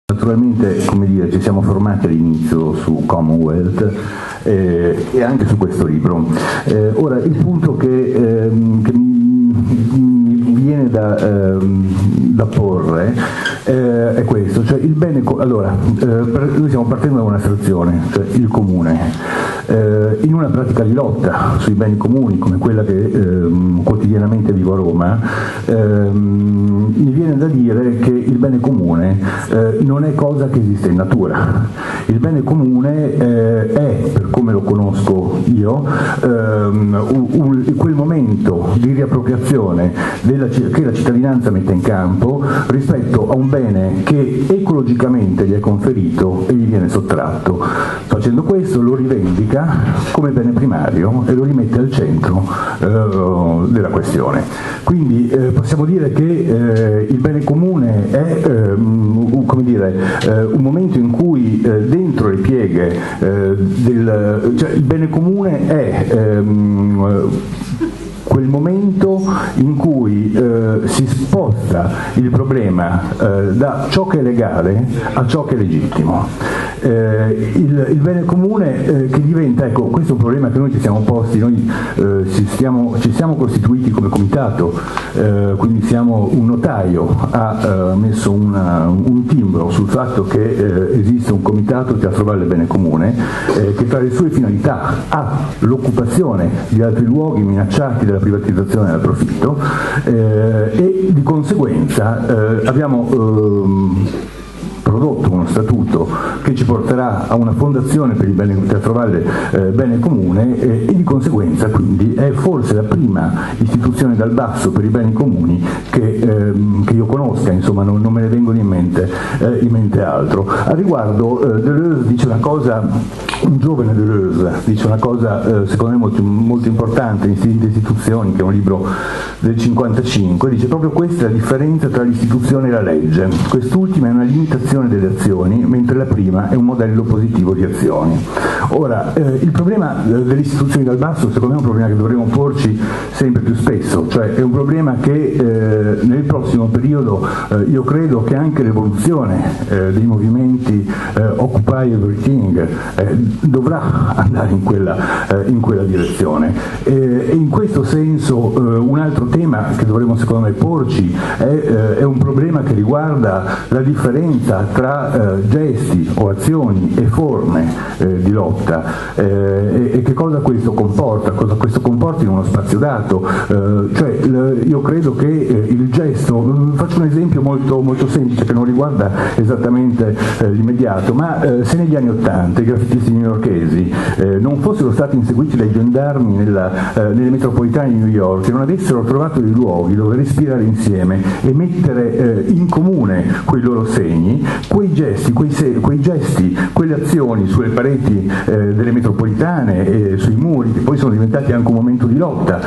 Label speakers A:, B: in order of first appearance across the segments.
A: Naturalmente, come dire, ci siamo formati all'inizio su Commonwealth e anche su questo libro. Ora, il punto che mi viene da porre è questo, cioè il bene. Allora, noi stiamo partendo da un'astrazione, cioè il comune. In una pratica di lotta sui beni comuni, come quella che quotidianamente vivo a Roma, mi viene da dire che il bene comune non è cosa che esiste in natura. Il bene comune è, per come lo conosco io, quel momento di riappropriazione che la cittadinanza mette in campo rispetto a un bene che ecologicamente gli è conferito e gli viene sottratto. Facendo questo lo rivendica come bene primario e lo rimette al centro della questione. Quindi possiamo dire che il bene comune è un momento in cui dentro le pieghe cioè il bene comune è quel momento in cui si sposta il problema da ciò che è legale a ciò che è legittimo. Il bene comune che diventa, ecco, questo è un problema che noi ci siamo posti, noi ci siamo costituiti come comitato, quindi siamo un notaio, ha messo un timbro sul fatto che esiste un comitato Teatro Valle Bene Comune che tra le sue finalità ha l'occupazione di altri luoghi minacciati dalla privatizzazione e dal profitto e di conseguenza abbiamo prodotto uno statuto che ci porterà a una fondazione per il bene Teatro Valle Bene Comune e di conseguenza quindi è forse la prima istituzione dal basso per i beni comuni che io conosca, insomma non me ne vengono in mente altro. A riguardo Deleuze dice una cosa, un giovane Deleuze dice una cosa secondo me molto importante, Infinite istituzioni, che è un libro del 55, dice proprio questa è la differenza tra l'istituzione e la legge. Quest'ultima è una limitazione delle azioni, mentre la prima è un modello positivo di azioni. Ora, il problema delle istituzioni dal basso secondo me è un problema che dovremo porci sempre più spesso, cioè è un problema che nel prossimo periodo io credo che anche l'evoluzione dei movimenti Occupy Everything dovrà andare in quella direzione e in questo senso un altro tema che dovremo secondo me porci è un problema che riguarda la differenza tra gesti o azioni e forme di lotta e che cosa questo comporta, cosa questo comporta in uno spazio dato, cioè io credo che il gesto, faccio un esempio molto, molto semplice che non riguarda esattamente l'immediato, ma se negli anni '80 i graffitisti newyorkesi non fossero stati inseguiti dai gendarmi nelle metropolitane di New York e non avessero trovato dei luoghi dove respirare insieme e mettere in comune quei loro segni, quei gesti, quelle azioni sulle pareti delle metropolitane e sui muri, che poi sono diventati anche un momento di lotta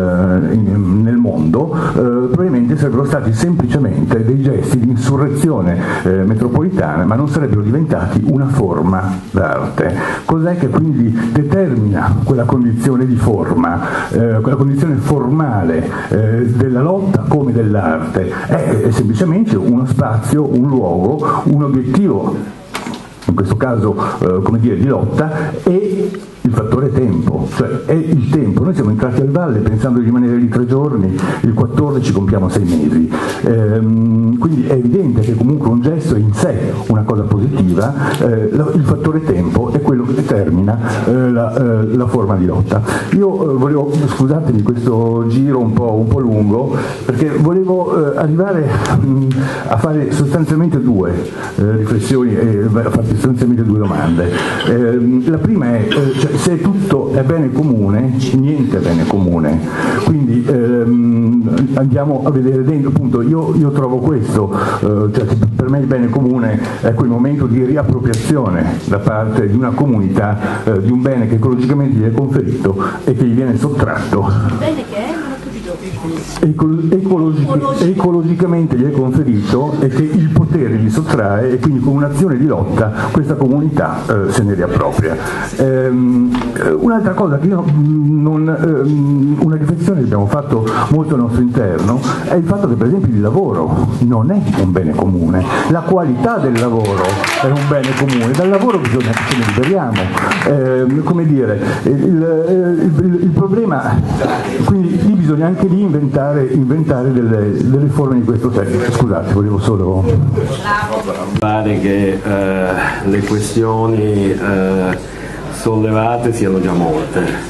A: nel mondo, probabilmente sarebbero stati semplicemente dei gesti di insurrezione metropolitana, ma non sarebbero diventati una forma d'arte. Cos'è che quindi determina quella condizione di forma, quella condizione formale della lotta come dell'arte? È semplicemente uno spazio, un luogo, un obiettivo, in questo caso come dire di lotta, e il fattore tempo, cioè è il tempo. Noi siamo entrati al Valle pensando di rimanere lì 3 giorni, il 14 compiamo 6 mesi, quindi è evidente che comunque un gesto è in sé una cosa positiva, il fattore tempo è quello che determina la forma di lotta. Io volevo, scusatemi questo giro un po' lungo, perché volevo arrivare a fare sostanzialmente 2 riflessioni e a farti sostanzialmente 2 domande. La prima è cioè, se tutto è bene comune, niente è bene comune, quindi andiamo a vedere dentro, appunto io trovo questo, cioè che per me il bene comune è quel momento di riappropriazione da parte di una comunità di un bene che ecologicamente gli è conferito e che gli viene sottratto.
B: Bene che è? Non ho capito.
A: ecologicamente gli è conferito e che il potere gli sottrae, e quindi con un'azione di lotta questa comunità se ne riappropria. Un'altra cosa che io una riflessione che abbiamo fatto molto al nostro interno è il fatto che per esempio il lavoro non è un bene comune, la qualità del lavoro è un bene comune, dal lavoro bisogna che ce ne liberiamo, come dire, il problema, quindi lì bisogna anche lì inventare delle forme di questo senso. Scusate, volevo solo...
B: Pare che le questioni sollevate siano già molte.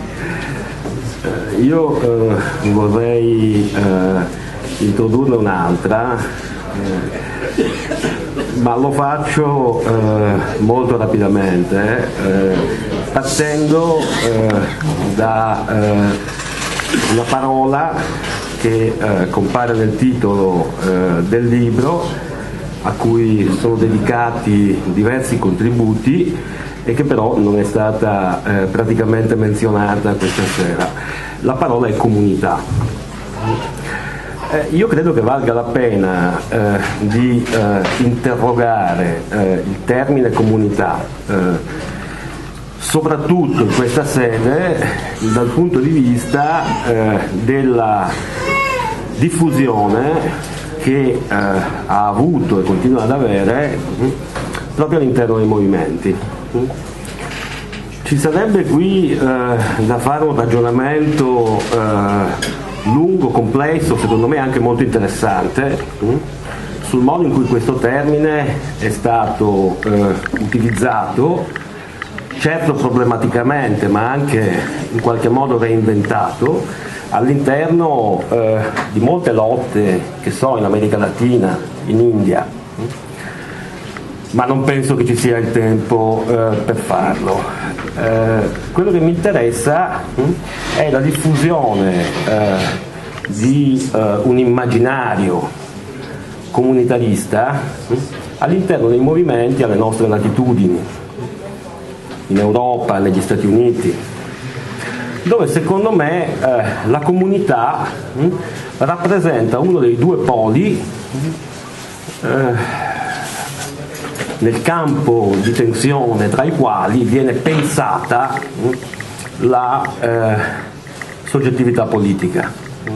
B: Io vorrei introdurne un'altra, ma lo faccio molto rapidamente, partendo da una parola che compare nel titolo del libro, a cui sono dedicati diversi contributi e che però non è stata praticamente menzionata questa sera. La parola è comunità. Io credo che valga la pena di interrogare il termine comunità, soprattutto in questa sede, dal punto di vista della diffusione che ha avuto e continua ad avere proprio all'interno dei movimenti. Ci sarebbe qui da fare un ragionamento lungo, complesso, secondo me anche molto interessante, sul modo in cui questo termine è stato utilizzato, certo problematicamente, ma anche in qualche modo reinventato all'interno di molte lotte che so in America Latina, in India, ma non penso che ci sia il tempo per farlo. Quello che mi interessa è la diffusione di un immaginario comunitarista all'interno dei movimenti alle nostre latitudini, in Europa, negli Stati Uniti, dove secondo me la comunità rappresenta uno dei due poli nel campo di tensione tra i quali viene pensata la soggettività politica.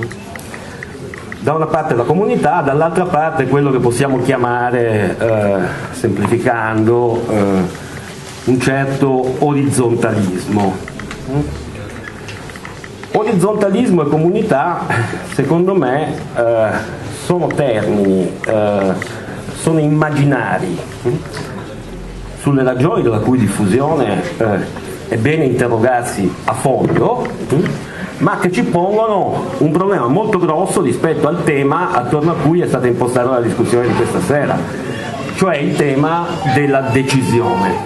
B: Da una parte la comunità, dall'altra parte quello che possiamo chiamare, semplificando, un certo orizzontalismo. Orizzontalismo e comunità, secondo me, sono termini, sono immaginari, sulle ragioni della cui diffusione è bene interrogarsi a fondo, ma che ci pongono un problema molto grosso rispetto al tema attorno a cui è stata impostata la discussione di questa sera, cioè il tema della decisione.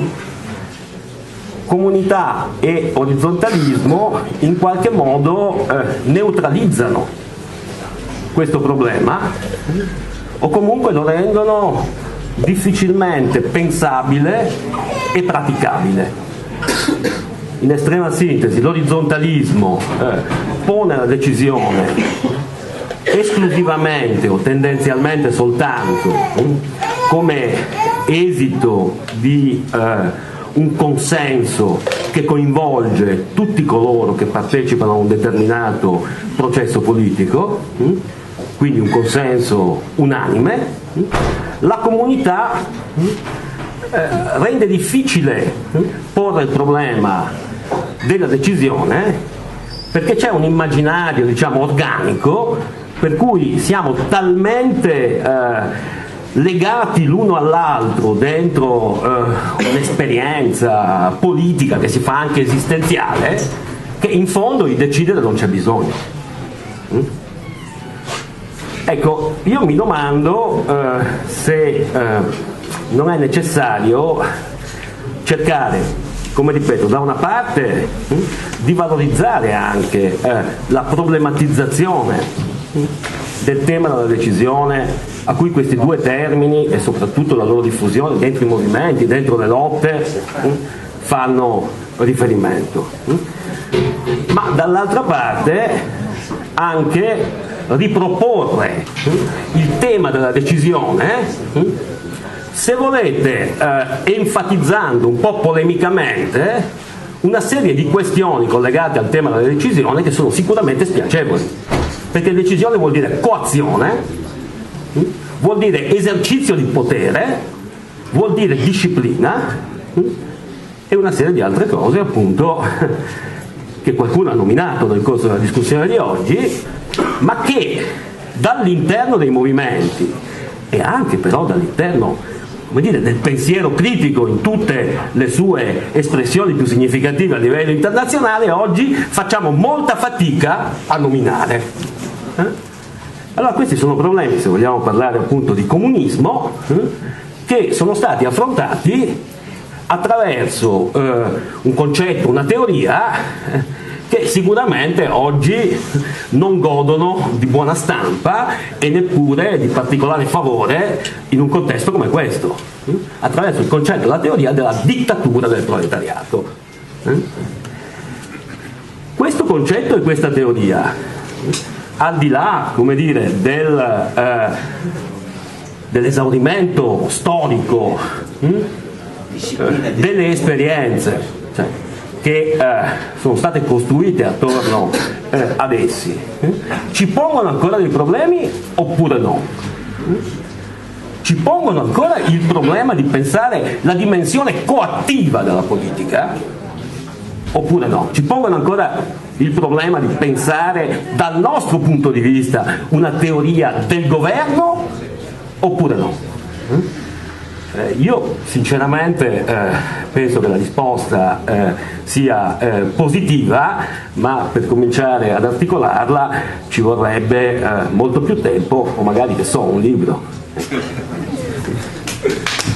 B: Comunità e orizzontalismo in qualche modo neutralizzano questo problema o comunque lo rendono difficilmente pensabile e praticabile. In estrema sintesi, l'orizzontalismo pone la decisione esclusivamente o tendenzialmente soltanto come esito di un consenso che coinvolge tutti coloro che partecipano a un determinato processo politico, quindi un consenso unanime. La comunità rende difficile porre il problema della decisione perché c'è un immaginario, diciamo, organico, per cui siamo talmente legati l'uno all'altro dentro un'esperienza politica che si fa anche esistenziale, che in fondo di decidere non c'è bisogno. Ecco, io mi domando se non è necessario cercare, come ripeto, da una parte di valorizzare anche la problematizzazione del tema della decisione a cui questi due termini e soprattutto la loro diffusione dentro i movimenti, dentro le lotte fanno riferimento. Ma dall'altra parte anche riproporre il tema della decisione, se volete, enfatizzando un po' polemicamente una serie di questioni collegate al tema della decisione che sono sicuramente spiacevoli, perché decisione vuol dire coazione, vuol dire esercizio di potere, vuol dire disciplina e una serie di altre cose, appunto, che qualcuno ha nominato nel corso della discussione di oggi, ma che dall'interno dei movimenti e anche però dall'interno, come dire, del pensiero critico in tutte le sue espressioni più significative a livello internazionale, oggi facciamo molta fatica a nominare. Allora questi sono problemi, se vogliamo parlare appunto di comunismo, che sono stati affrontati attraverso un concetto, una teoria che sicuramente oggi non godono di buona stampa e neppure di particolare favore in un contesto come questo, attraverso il concetto, la teoria della dittatura del proletariato. Questo concetto e questa teoria, al di là, come dire, dell'esaurimento storico delle esperienze, cioè, che sono state costruite attorno ad essi, ci pongono ancora dei problemi oppure no? Ci pongono ancora il problema di pensare la dimensione coattiva della politica oppure no? Ci pongono ancora il problema di pensare dal nostro punto di vista una teoria del governo oppure no? Io sinceramente penso che la risposta sia positiva, ma per cominciare ad articolarla ci vorrebbe molto più tempo o magari che so, un libro.